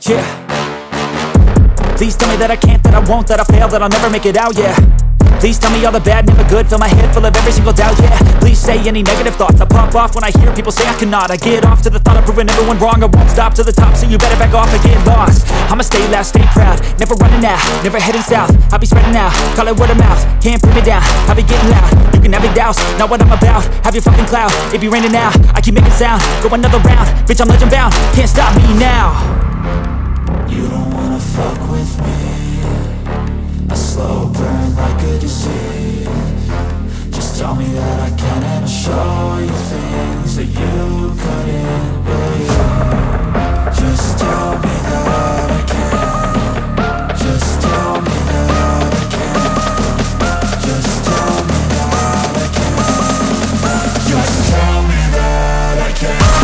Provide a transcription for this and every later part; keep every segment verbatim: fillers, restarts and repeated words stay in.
Yeah. Please tell me that I can't, that I won't, that I fail, that I'll never make it out, yeah. Please tell me all the bad, never good, fill my head full of every single doubt, yeah. Please say any negative thoughts, I pop off when I hear people say I cannot. I get off to the thought of proving everyone wrong, I won't stop to the top, so you better back off and get lost. I'ma stay loud, stay proud, never running out, never heading south. I'll be spreading out, call it word of mouth, can't put me down, I'll be getting loud. You can have your doubts, not what I'm about, have your fucking clout. It be raining now, I keep making sound, go another round, bitch I'm legend bound, can't stop me now. You don't wanna fuck with me, a slow burn like a disease. Just tell me that I can and I'll show you things that you couldn't believe. Just tell me that I can. Just tell me that I can. Just tell me that I can. Just tell me that I can.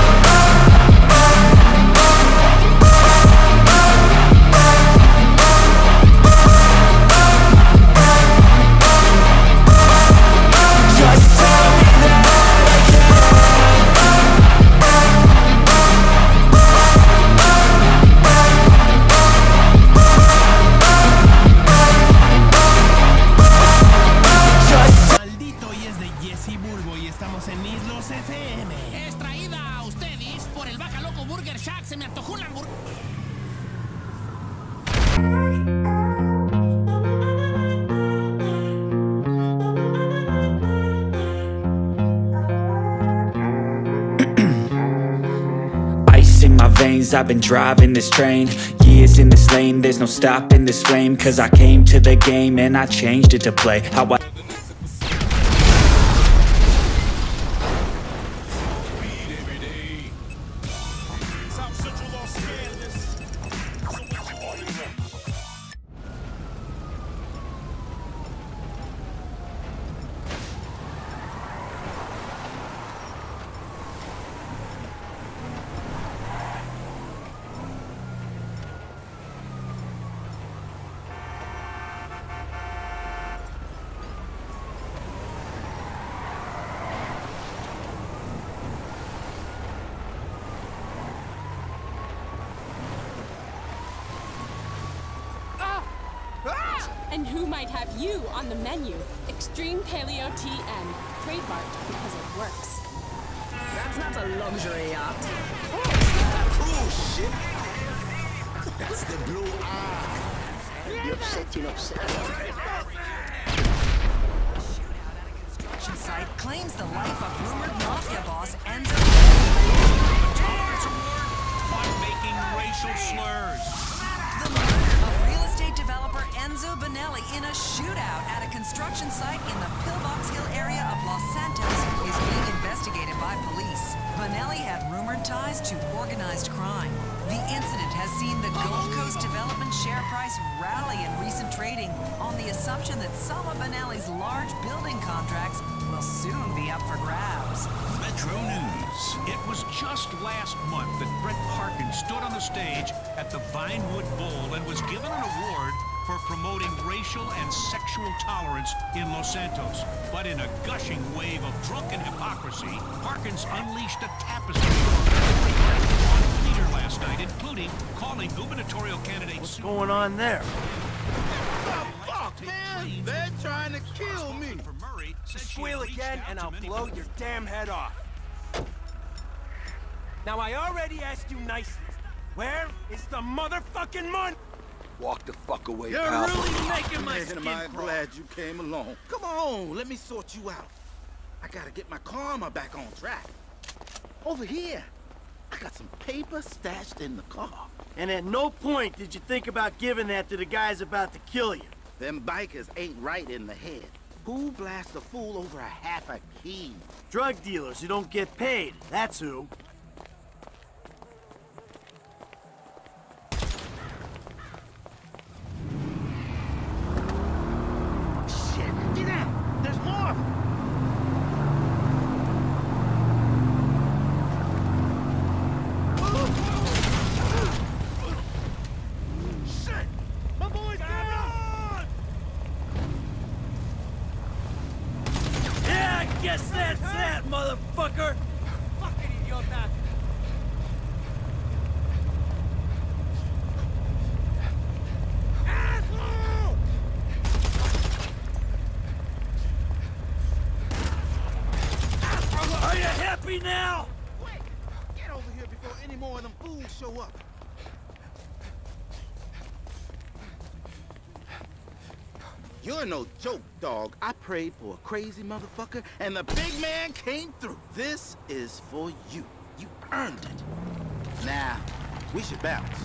I've been driving this train, years in this lane, there's no stopping this flame. Cause I came to the game and I changed it to play how I And who might have you on the menu? Extreme Paleo T M. Trademarked because it works. That's not a luxury yacht. Oh, it's not a cruise ship. That's the Blue Ark. You're upset, you're upset. Shootout at a construction site claims the life of rumored mafia boss Enzo. On making racial slurs. The murder of real estate developer Enzo Bonelli in a shootout at a construction site in the Pillbox Hill area of Los Santos is being investigated by police. Bonelli had rumored ties to organized crime. The incident has seen the Gold Coast development share price rally in recent trading on the assumption that some of Bonelli's large building contracts will soon be up for grabs. Metro News. It was just last month that Brett Parkin stood on the stage at the Vinewood Bowl and was given an award for promoting racial and sexual tolerance in Los Santos. But in a gushing wave of drunken hypocrisy, Parkins unleashed a tapestry on Twitter last night, including calling gubernatorial candidate... What's going on there? Oh, fuck, man! They're trying to kill me! Squeal again and I'll blow your damn head off. Now I already asked you nicely. Where is the motherfucking money? Walk the fuck away, You're pal. really making my Man, skin am I crawl. glad you came along. Come on, let me sort you out. I gotta get my karma back on track. Over here, I got some paper stashed in the car. And at no point did you think about giving that to the guys about to kill you. Them bikers ain't right in the head. Who blasts a fool over a half a key? Drug dealers who don't get paid, that's who. Shit, get out! There's more of them! Shit! My boy's down! Yeah, I guess that's that, motherfucker! Fucking idiota! me now! Quick! Get over here before any more of them fools show up. You're no joke, dog. I prayed for a crazy motherfucker, and the big man came through. This is for you. You earned it. Now, we should bounce.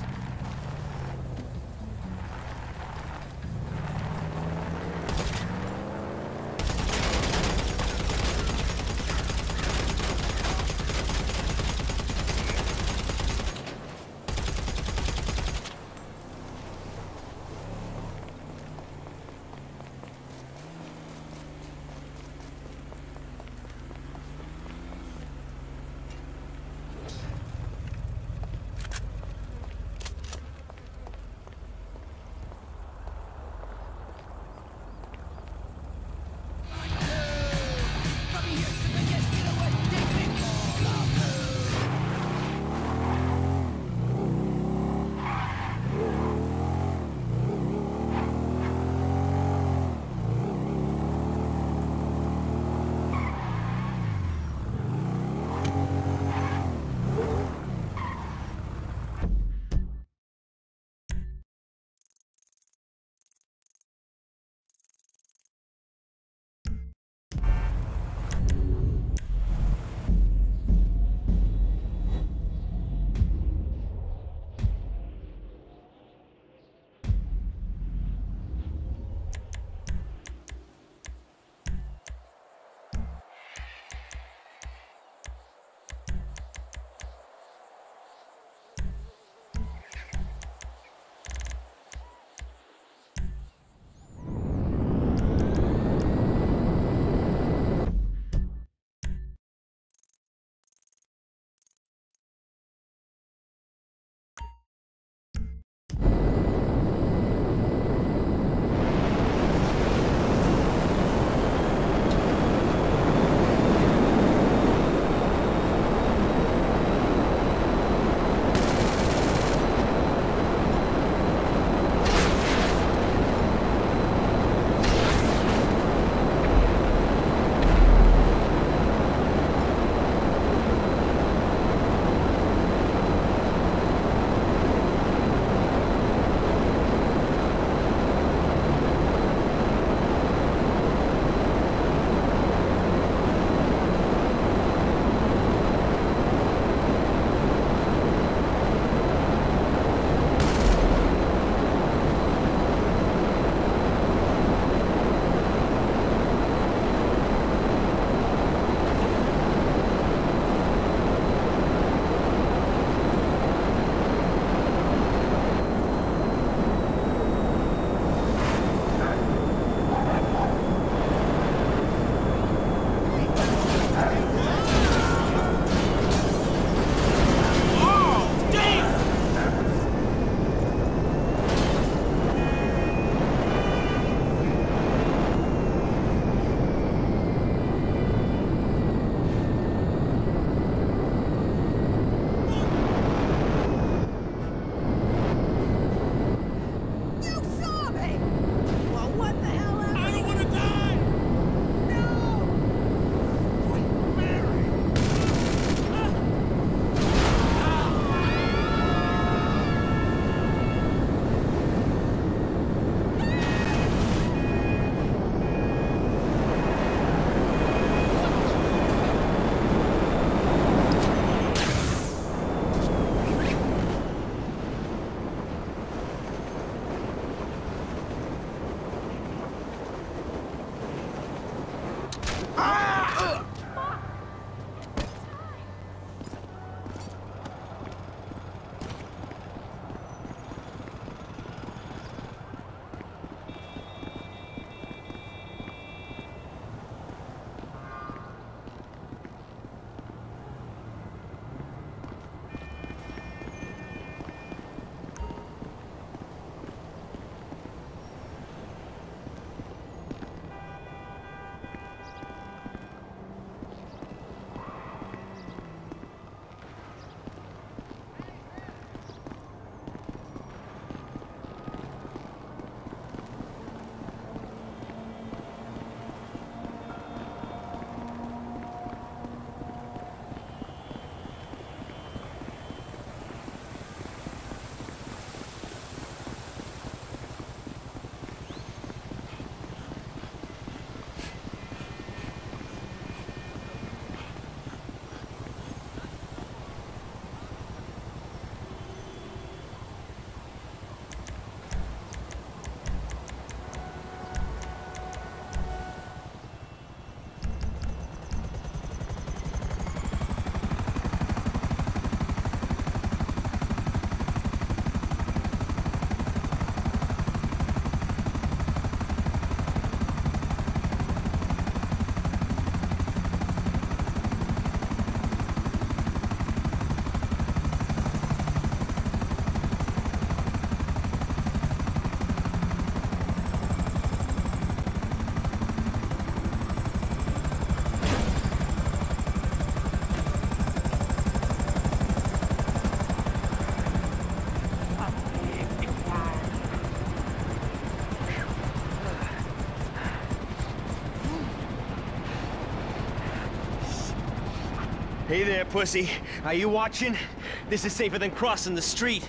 Hey there, pussy. Are you watching? This is safer than crossing the street.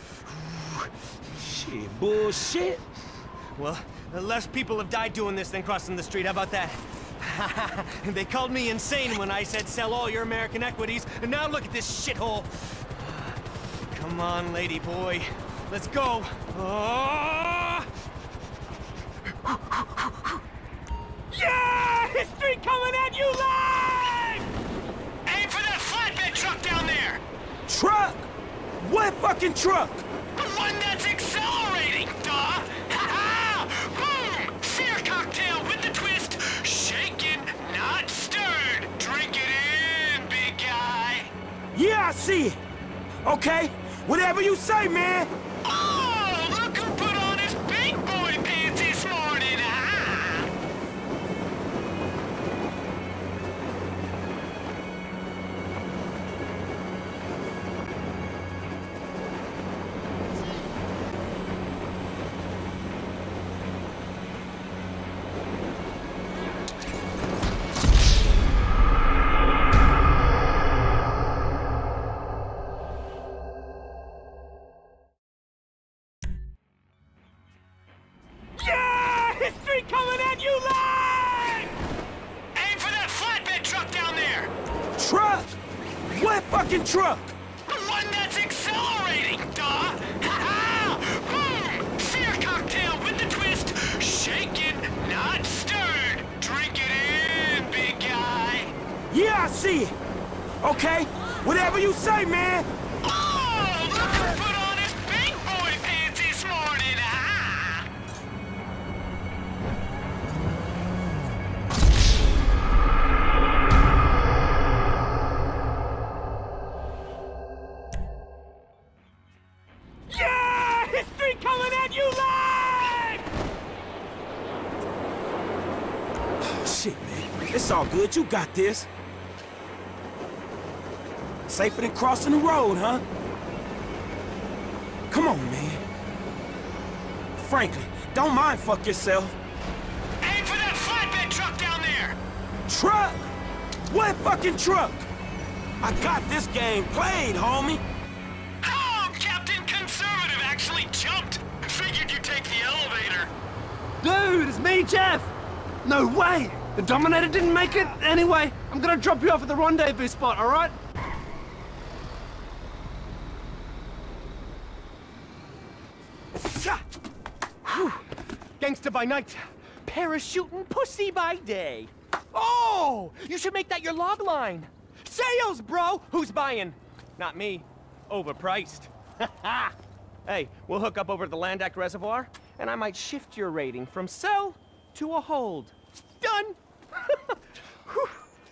Shit, bullshit. Well, less people have died doing this than crossing the street. How about that? They called me insane when I said sell all your American equities, and now look at this shithole. Come on, lady boy. Let's go. Oh! Yeah! History coming at you live! Aim for that flatbed truck down there! Truck? What fucking truck? The one that's accelerating, duh! Ha-ha! Boom! Fear cocktail with the twist. Shaken, not stirred. Drink it in, big guy. Yeah, I see it. Okay, whatever you say, man. Oh, look who put on his big boy pants this morning, ah! Yeah! History coming at you live! Aim for that flatbed truck down there! Truck? What fucking truck? The one that's accelerating, duh! Ha-ha! Boom! Fear cocktail with the twist. Shaken, not stirred. Drink it in, big guy. Yeah, I see it. Okay, whatever you say, man. Oh, look who put on his big boy pants this morning, ah! Yeah! History coming at you live! Shit, man. It's all good. You got this. Safer than crossing the road, huh? Come on, man. Frankly, don't mind fuck yourself. Aim for that flatbed truck down there! Truck? What fucking truck? I got this game played, homie. Oh, Captain Conservative actually jumped! Figured you'd take the elevator. Dude, it's me, Jeff! No way! The Dominator didn't make it? Anyway, I'm gonna drop you off at the rendezvous spot, alright? Gangsta by night, parachuting pussy by day. Oh, you should make that your log line. Sales, bro! Who's buying? Not me. Overpriced. Hey, we'll hook up over to the Landak Reservoir, and I might shift your rating from sell to a hold. Done! Whew.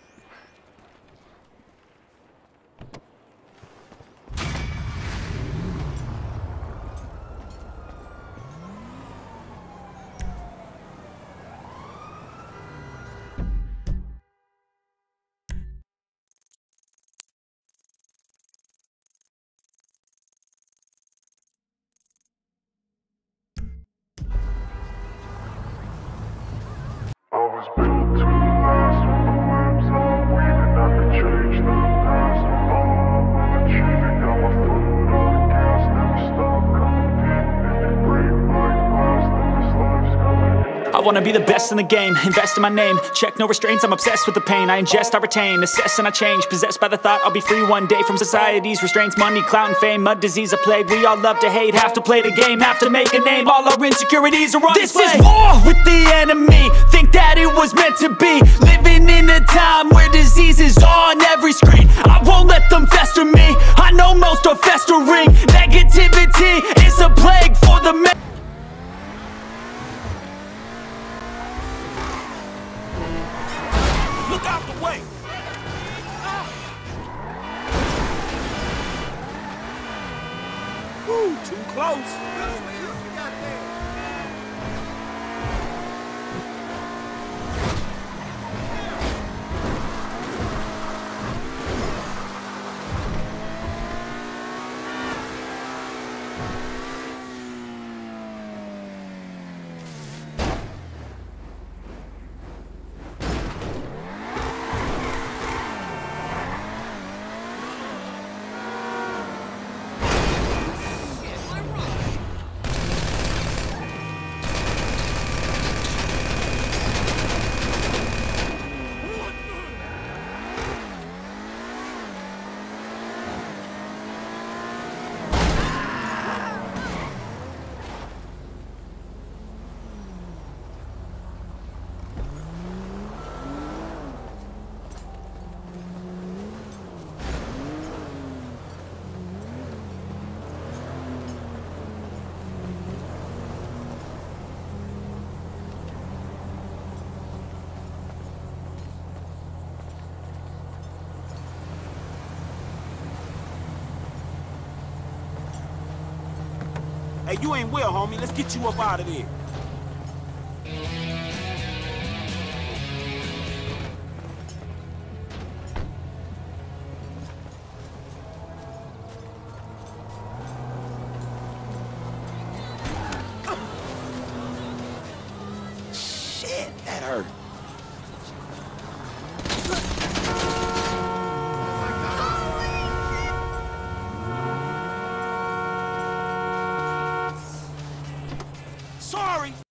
I was built to last when the webs are weaving. I could change the past with all I'm achieving. Got my foot on the gas, never stop competing. If you break like glass, then this life's gonna end. I wanna be the best in the game, invest in my name. Check no restraints, I'm obsessed with the pain. I ingest, I retain, assess and I change. Possessed by the thought I'll be free one day from society's restraints. Money, clout and fame, mud, disease, a plague. We all love to hate, have to play the game, have to make a name. All our insecurities are on This display. is war with the enemy. Think that it was meant to be. Living in a time where disease is on every screen. I won't let them fester me. I know most are festering. Negativity is a plague for the men. Look out the way. Woo, too close. Hey, you ain't well, homie. Let's get you up out of there. Shit, that hurt. Sorry.